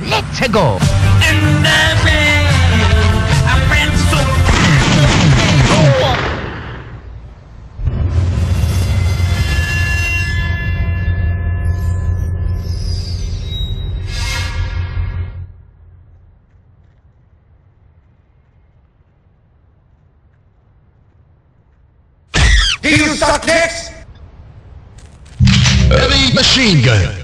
Let's go. And I felt so Do you suck dicks? Heavy machine gun.